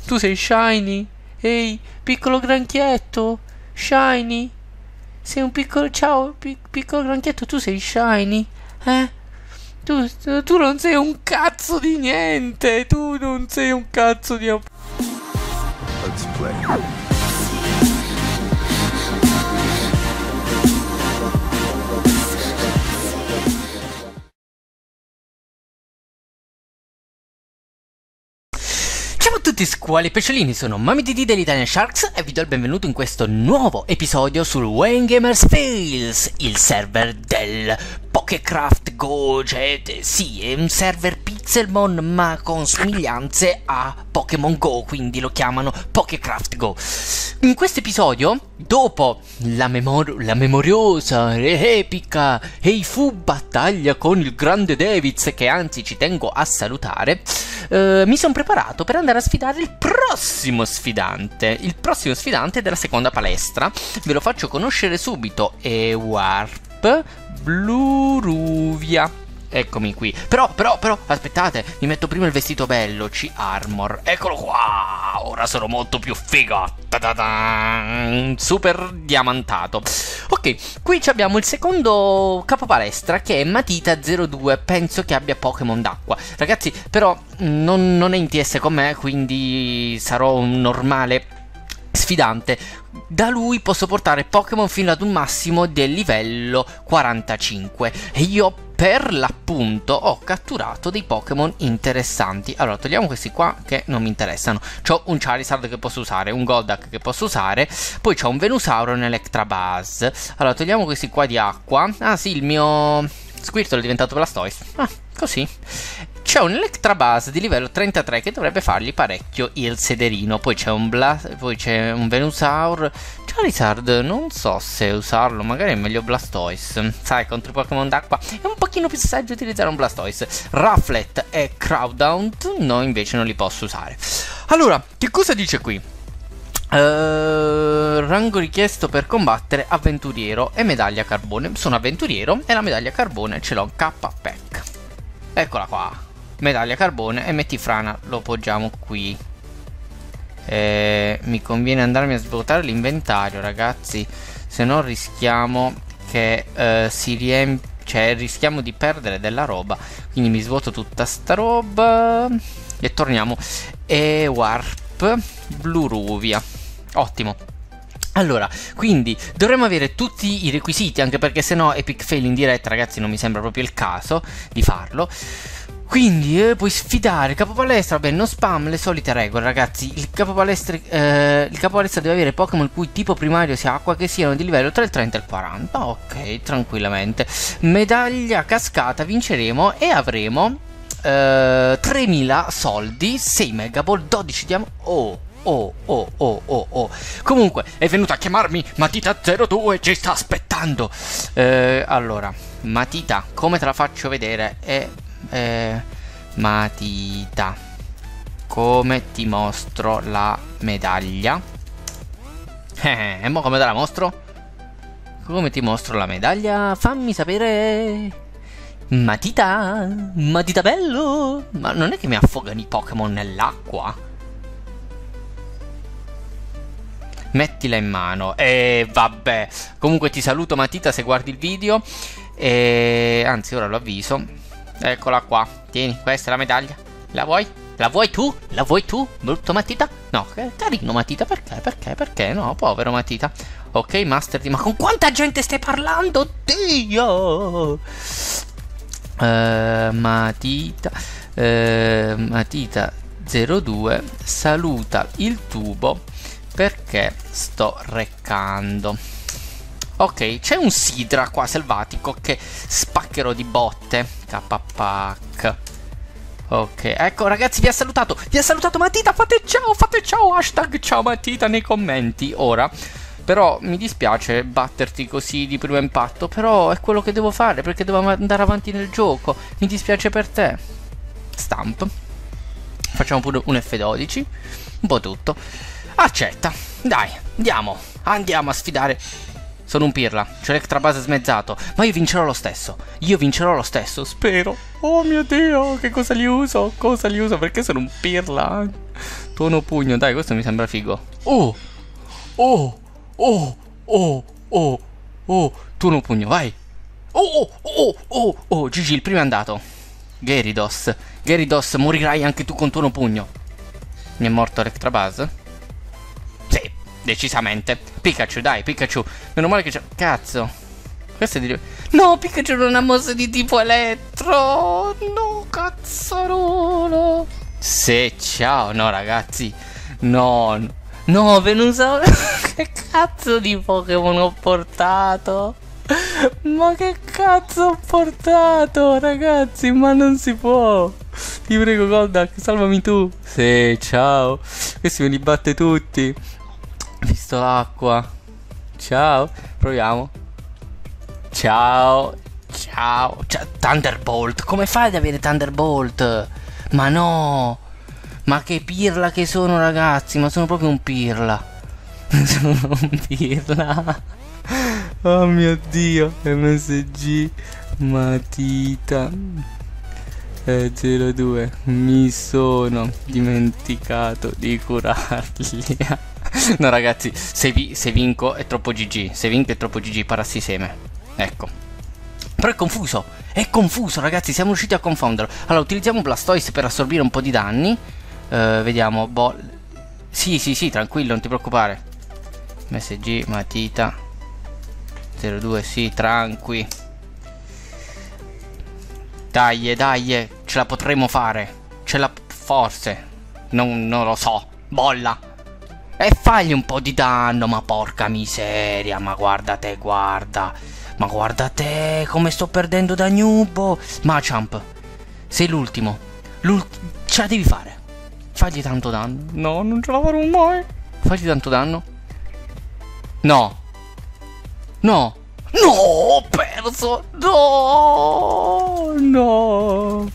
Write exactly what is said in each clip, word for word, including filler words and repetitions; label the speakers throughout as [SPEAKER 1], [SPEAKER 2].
[SPEAKER 1] Tu sei Shiny? Ehi, piccolo granchietto? Shiny? Sei un piccolo... Ciao, pi- piccolo granchietto, tu sei Shiny? Eh? Tu, tu non sei un cazzo di niente! Tu non sei un cazzo di...
[SPEAKER 2] Let's play.
[SPEAKER 1] Ciao a tutti squali pesciolini, sono MamiDD dell'Italian Sharks e vi do il benvenuto in questo nuovo episodio sul Wayne Gamers Fails, il server del Pokécraft Go, cioè sì, è un server Pixelmon ma con somiglianze a Pokémon Go, quindi lo chiamano Pokécraft Go. In questo episodio, dopo la, memor la memoriosa e epica Heifu battaglia con il grande Davids, che anzi ci tengo a salutare, eh, mi sono preparato per andare a sfidare il prossimo sfidante, il prossimo sfidante della seconda palestra. Ve lo faccio conoscere subito, è Warp Bluruvia. Eccomi qui. Però, però, però, aspettate, mi metto prima il vestito bello, C-Armor. Eccolo qua. Ora sono molto più figo. Ta-ta-ta. Super diamantato. Ok, qui abbiamo il secondo capopalestra, che è Matita zero due. Penso che abbia Pokémon d'acqua. Ragazzi, però non, non è in T S con me, quindi sarò un normale sfidante. Da lui posso portare Pokémon fino ad un massimo del livello quarantacinque e io per l'appunto ho catturato dei Pokémon interessanti. Allora togliamo questi qua che non mi interessano. C'ho un Charizard che posso usare, un Golduck che posso usare, poi c'ho un Venusaur e un Electabuzz. Allora togliamo questi qua di acqua. Ah sì, il mio Squirtle è diventato Blastoise. Ah, così. C'è un Electabuzz di livello trentatré che dovrebbe fargli parecchio il sederino. Poi c'è un Bla poi c'è un Venusaur. Charizard non so se usarlo, magari è meglio Blastoise. Sai, contro i Pokémon d'acqua è un pochino più saggio utilizzare un Blastoise. Rufflet e Crowdhound no, invece non li posso usare. Allora, che cosa dice qui? Uh, rango richiesto per combattere avventuriero e medaglia carbone. Sono avventuriero e la medaglia carbone ce l'ho K-Pack. Eccola qua. Medaglia carbone e Metifrana lo poggiamo qui. Eh, mi conviene andarmi a svuotare l'inventario, ragazzi, se no rischiamo che eh, si riempie, cioè rischiamo di perdere della roba. Quindi mi svuoto tutta sta roba e torniamo. E Warp Bluruvia. Ottimo. Allora, quindi dovremmo avere tutti i requisiti, anche perché se no Epic Fail in diretta, ragazzi, non mi sembra proprio il caso di farlo. Quindi eh, puoi sfidare il capopalestra, vabbè, non spam, le solite regole, ragazzi. Il capopalestra, eh, il capopalestra deve avere Pokémon il cui tipo primario sia acqua, che siano di livello tra il trenta e il quaranta. Ok, tranquillamente. Medaglia cascata vinceremo e avremo eh, tremila soldi, sei megaball, dodici diamanti. Oh, oh, oh, oh, oh, oh. Comunque, è venuto a chiamarmi Matita zero due, ci sta aspettando. Eh, allora, Matita, come te la faccio vedere? È... Eh, Matita, come ti mostro la medaglia? Eh, e mo come te la mostro? Come ti mostro la medaglia? Fammi sapere. Matita, Matita bello. Ma non è che mi affogano i Pokémon nell'acqua? Mettila in mano. E vabbè. Comunque ti saluto, Matita, se guardi il video. E anzi, ora lo avviso. Eccola qua, tieni, questa è la medaglia. La vuoi? La vuoi tu? La vuoi tu? Brutto Matita? No, carino Matita, perché? Perché? Perché? No, povero Matita. Ok, Master D, ma con quanta gente stai parlando? Dio! Uh, Matita uh, Matita zero due saluta il tubo perché sto reccando. Ok, c'è un Sidra qua selvatico che spaccherò di botte. K-Pack. Ok, ecco ragazzi, vi ha salutato. Vi ha salutato Matita, fate ciao, fate ciao. Hashtag ciao Matita nei commenti. Ora, però mi dispiace batterti così di primo impatto, però è quello che devo fare perché devo andare avanti nel gioco. Mi dispiace per te. Stamp. Facciamo pure un F dodici. Un po' tutto. Accetta. Dai, andiamo. Andiamo a sfidare. Sono un pirla, c'è l'Electabuzz smezzato, ma io vincerò lo stesso. Io vincerò lo stesso, spero. Oh mio Dio, che cosa gli uso? Cosa gli uso? Perché sono un pirla? Tuono pugno, dai, questo mi sembra figo. Oh! Oh! Oh! Oh! Oh! Oh! Tuono pugno, vai! Oh! Oh! Oh! Oh! G G, il primo è andato. Gyarados. Gyarados, morirai anche tu con tuono pugno. Mi è morto Electabuzz? Sì, decisamente. Pikachu, dai, Pikachu. Meno male che c'è... Cazzo. Questo è di... No, Pikachu non ha mosse di tipo elettro. No, cazzarolo. Sì, ciao. No, ragazzi. No, no, Venusaur. Che cazzo di Pokémon ho portato? Ma che cazzo ho portato, ragazzi? Ma non si può. Ti prego, Golduck, salvami tu. Sì, ciao. Questi me li batte tutti. Visto l'acqua. Ciao. Proviamo. Ciao. Ciao. Ciao. Thunderbolt. Come fai ad avere Thunderbolt? Ma no. Ma che pirla che sono, ragazzi. Ma sono proprio un pirla. Sono un pirla. Oh mio Dio. M S G. Matita. Eh, zero due. Mi sono dimenticato di curarli. No, ragazzi. Se, vi, se vinco è troppo G G. Se vinco è troppo G G. Parassi seme. Ecco. Però è confuso. È confuso, ragazzi. Siamo riusciti a confonderlo. Allora, utilizziamo Blastoise per assorbire un po' di danni. Uh, vediamo. Boh. Sì, sì, sì, tranquillo, non ti preoccupare. M S G, matita. zero due, sì, tranqui. Dai, dai, ce la potremo fare. Ce la... forse. Non, non lo so. Bolla. E fagli un po' di danno. Ma porca miseria. Ma guarda te, guarda. Ma guarda te, come sto perdendo da Nubo. Machamp, sei l'ultimo. L'ultimo. Ce la devi fare. Fagli tanto danno. No, non ce la farò mai. Fagli tanto danno. No. No. No, ho perso. No. No.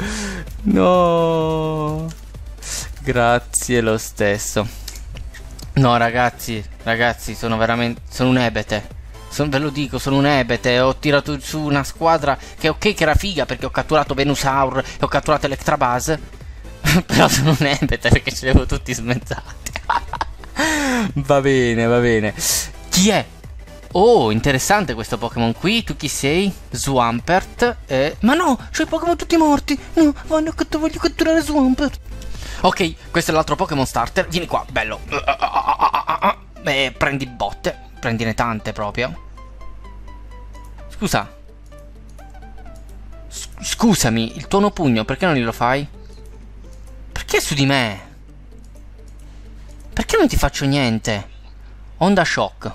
[SPEAKER 1] No. Grazie lo stesso. No, ragazzi. Ragazzi, sono veramente... Sono un ebete. Son, ve lo dico, sono un ebete. Ho tirato su una squadra che ok che era figa, perché ho catturato Venusaur e ho catturato Electabuzz. Però sono un ebete perché ce li avevo tutti smezzati. Va bene, va bene. Chi è? Oh, interessante questo Pokémon qui. Tu chi sei? Swampert. Eh... Ma no, c'ho i Pokémon tutti morti. No, voglio, voglio catturare Swampert. Ok, questo è l'altro Pokémon starter. Vieni qua, bello. Beh, prendi botte. Prendine tante proprio. Scusa. S Scusami, il tuono pugno, perché non glielo fai? Perché su di me? Perché non ti faccio niente? Onda shock.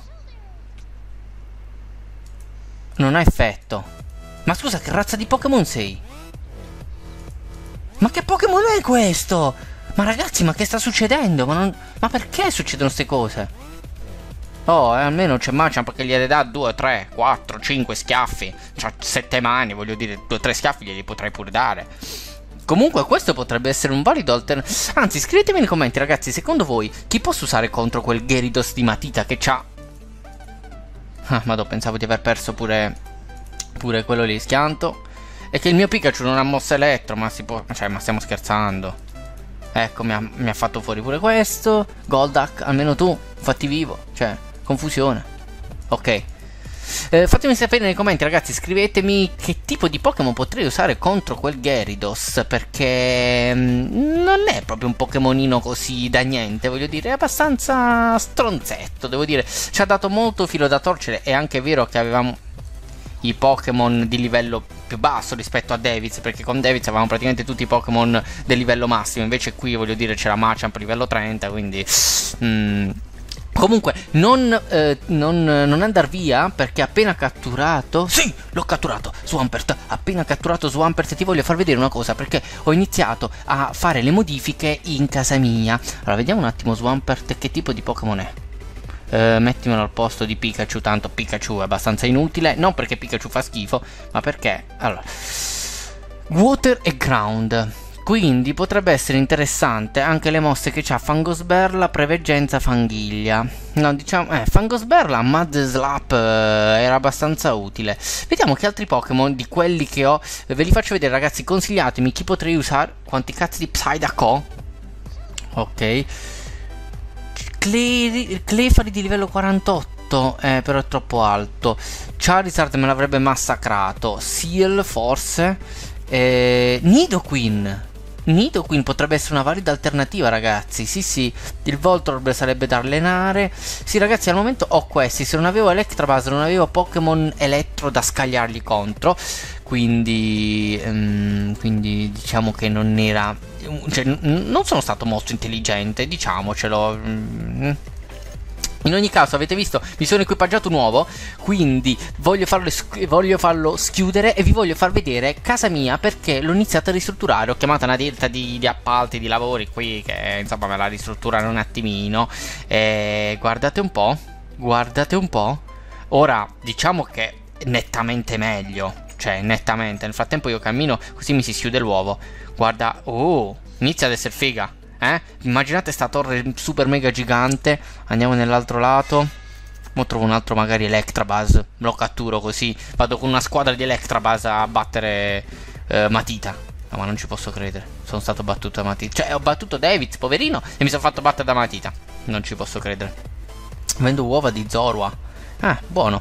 [SPEAKER 1] Non ha effetto. Ma scusa, che razza di Pokémon sei? Ma che Pokémon è questo? Ma ragazzi, ma che sta succedendo? Ma, non... ma perché succedono queste cose? Oh, eh, almeno c'è Machamp che gliene dà due, tre, quattro, cinque schiaffi. C'ha sette mani, voglio dire, due o tre schiaffi glieli potrei pure dare. Comunque questo potrebbe essere un valido alternativo. Anzi, scrivetemi nei commenti, ragazzi, secondo voi chi posso usare contro quel Gyarados di matita che c'ha... Ah, madò, pensavo di aver perso pure... Pure quello lì, schianto. E che il mio Pikachu non ha mossa elettro, ma si può... Cioè, ma stiamo scherzando. Ecco, mi ha, mi ha fatto fuori pure questo. Golduck, almeno tu, fatti vivo. Cioè, confusione. Ok. Eh, fatemi sapere nei commenti, ragazzi, scrivetemi che tipo di Pokémon potrei usare contro quel Gyarados, perché mh, non è proprio un Pokémonino così da niente, voglio dire, è abbastanza stronzetto, devo dire. Ci ha dato molto filo da torcere. È anche vero che avevamo i Pokémon di livello più basso rispetto a Davids, perché con Davids avevamo praticamente tutti i Pokémon del livello massimo, invece qui voglio dire c'era Machamp livello trenta, quindi mm, comunque non, eh, non, non andar via, perché appena catturato, sì, l'ho catturato Swampert, appena catturato Swampert ti voglio far vedere una cosa, perché ho iniziato a fare le modifiche in casa mia. Allora vediamo un attimo Swampert che tipo di Pokémon è. Uh, mettimelo al posto di Pikachu, tanto Pikachu è abbastanza inutile, non perché Pikachu fa schifo, ma perché, allora, Water e Ground, quindi potrebbe essere interessante anche le mosse che c'ha Fangosberla, Preveggenza, Fanghiglia. No, diciamo, eh, Fangosberla, Mud Slap eh, era abbastanza utile. Vediamo che altri Pokémon di quelli che ho, ve li faccio vedere, ragazzi, consigliatemi chi potrei usare. Quanti cazzi di Psyduck ho? Ok. Cle Clefari di livello quarantotto, eh, però è troppo alto. Charizard me l'avrebbe massacrato. Seal forse. eh, Nidoqueen. Nidoqueen potrebbe essere una valida alternativa, ragazzi. Sì, sì, il Voltorb sarebbe da allenare. Sì, ragazzi, al momento ho questi. Se non avevo Electabuzz, non avevo Pokémon Elettro da scagliarli contro. Quindi, um, quindi diciamo che non era... Cioè, non sono stato molto intelligente, diciamocelo. Mm. In ogni caso, avete visto, mi sono equipaggiato nuovo, quindi voglio farlo, voglio farlo schiudere e vi voglio far vedere casa mia perché l'ho iniziato a ristrutturare. Ho chiamato una ditta di, di appalti, di lavori qui che insomma me la ristrutturano un attimino. E guardate un po', guardate un po'. Ora diciamo che è nettamente meglio, cioè nettamente. Nel frattempo io cammino così mi si schiude l'uovo. Guarda, oh, inizia ad essere figa. Eh? Immaginate sta torre super mega gigante. Andiamo nell'altro lato. Mo trovo un altro magari Electabuzz. Lo catturo così. Vado con una squadra di Electabuzz a battere eh, Matita. No, ma non ci posso credere. Sono stato battuto da Matita. Cioè ho battuto David, poverino, e mi sono fatto battere da Matita. Non ci posso credere. Vendo uova di Zorua. Ah, buono.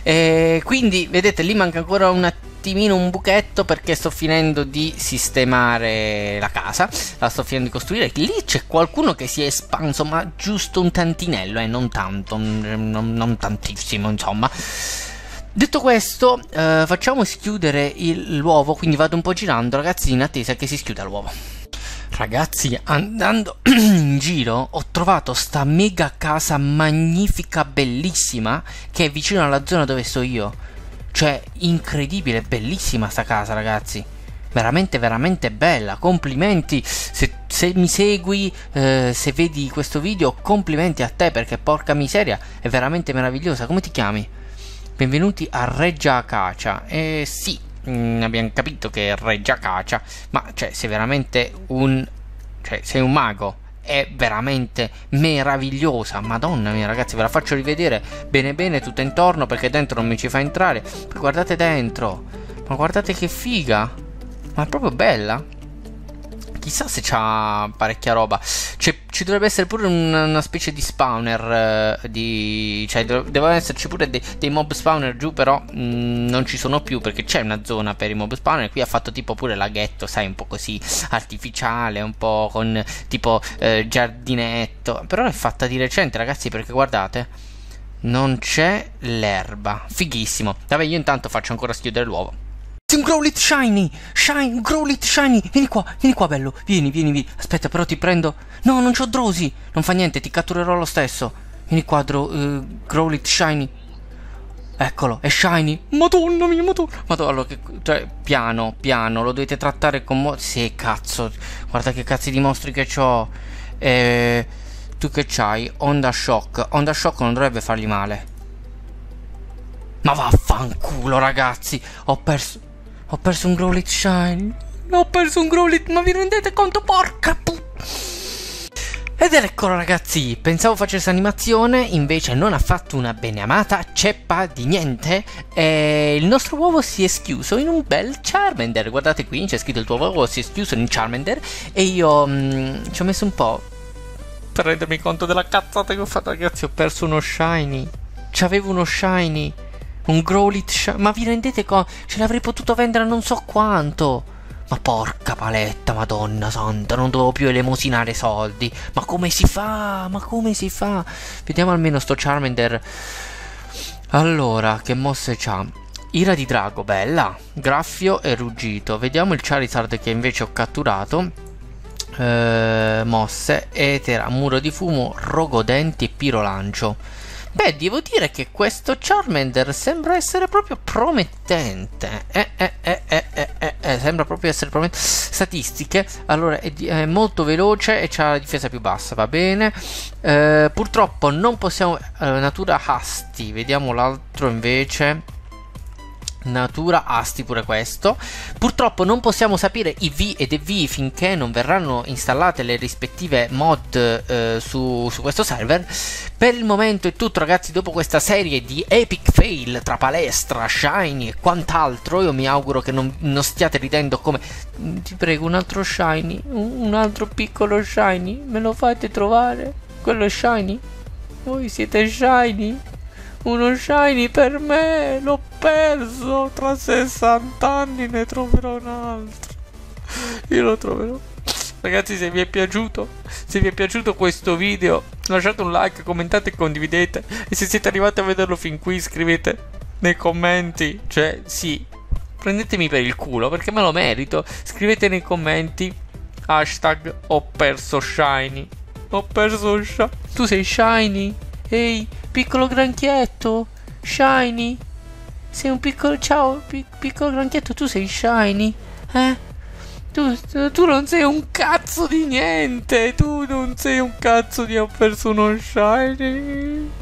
[SPEAKER 1] E quindi vedete lì manca ancora un attimino un buchetto perché sto finendo di sistemare la casa, la sto finendo di costruire. Lì c'è qualcuno che si è espanso, ma giusto un tantinello, eh, non tanto, non, non tantissimo, insomma. Detto questo, eh, facciamo schiudere l'uovo, quindi vado un po' girando, ragazzi, in attesa che si schiuda l'uovo. Ragazzi, andando in giro ho trovato sta mega casa magnifica, bellissima, che è vicino alla zona dove sto io. Cioè, incredibile, bellissima sta casa, ragazzi. Veramente, veramente bella. Complimenti. Se, se mi segui, eh, se vedi questo video, complimenti a te perché porca miseria, è veramente meravigliosa. Come ti chiami? Benvenuti a Reggia Acacia. Eh sì. Mm, abbiamo capito che è Reggia Acacia, ma cioè sei veramente un cioè sei un mago, è veramente meravigliosa. Madonna mia, ragazzi, ve la faccio rivedere bene bene tutta intorno perché dentro non mi ci fa entrare. Poi guardate dentro, ma guardate che figa, ma è proprio bella. Chissà se c'ha parecchia roba. Ci dovrebbe essere pure una, una specie di spawner eh, di... Cioè devono esserci pure dei, dei mob spawner giù. Però mh, non ci sono più perché c'è una zona per i mob spawner. Qui ha fatto tipo pure laghetto, sai, un po' così artificiale, un po' con tipo eh, giardinetto. Però è fatta di recente, ragazzi, perché guardate, non c'è l'erba. Fighissimo. Vabbè, io intanto faccio ancora schiudere l'uovo. Un Growlithe Shiny! Shiny! Growlithe Shiny! Vieni qua, vieni qua, bello! Vieni, vieni, vieni! Aspetta, però ti prendo... No, non c'ho Drowsy! Non fa niente, ti catturerò lo stesso! Vieni qua, uh, Growlithe Shiny! Eccolo, è Shiny! Madonna mia, madonna! Madonna, che... Cioè, piano, piano, lo dovete trattare con... Mo sì, cazzo! Guarda che cazzi di mostri che c'ho! Eh... Tu che c'hai? Onda Shock! Onda Shock non dovrebbe fargli male! Ma vaffanculo, ragazzi! Ho perso... Ho perso un Growlithe Shiny. Ho perso un Growlithe. Ma vi rendete conto? Porca pu... Ed eccolo, ragazzi. Pensavo facesse animazione, invece non ha fatto una beneamata ceppa di niente. E il nostro uovo si è schiuso in un bel Charmander. Guardate qui, c'è scritto il tuo uovo si è schiuso in Charmander. E io mh, ci ho messo un po' per rendermi conto della cazzata che ho fatto, ragazzi. Ho perso uno Shiny. C'avevo uno Shiny. Un Growlithe Shiny. Ma vi rendete conto? Ce l'avrei potuto vendere a non so quanto. Ma porca paletta, madonna santa. Non dovevo più elemosinare soldi. Ma come si fa? Ma come si fa? Vediamo almeno sto Charmander. Allora, che mosse c'ha? Ira di drago, bella. Graffio e ruggito. Vediamo il Charizard che invece ho catturato. eh, Mosse, etera, muro di fumo, rogodenti e pirolancio. Beh, devo dire che questo Charmander sembra essere proprio promettente. Eh, eh, eh, eh, eh, eh, eh sembra proprio essere promettente. Statistiche. Allora, è, è molto veloce e c'ha la difesa più bassa, va bene. Eh, purtroppo non possiamo... Eh, natura Husky. Vediamo l'altro invece. Natura Asti pure questo. Purtroppo non possiamo sapere i V ed E V finché non verranno installate le rispettive mod eh, su, su questo server. Per il momento è tutto, ragazzi. Dopo questa serie di epic fail tra palestra, shiny e quant'altro, io mi auguro che non, non stiate ridendo come... Ti prego, un altro shiny, un, un altro piccolo shiny, me lo fate trovare? Quello è shiny? Voi siete shiny? Uno shiny per me, l'ho perso, tra sessanta anni ne troverò un altro, io lo troverò. Ragazzi, se vi è piaciuto, se vi è piaciuto questo video, lasciate un like, commentate e condividete, e se siete arrivati a vederlo fin qui scrivete nei commenti, cioè sì, prendetemi per il culo perché me lo merito, scrivete nei commenti hashtag ho perso shiny, ho perso shiny, tu sei shiny? Ehi, piccolo granchietto, shiny? Sei un piccolo... Ciao, pi piccolo granchietto, tu sei shiny? Eh? Tu, tu non sei un cazzo di niente, tu non sei un cazzo di ho perso uno shiny.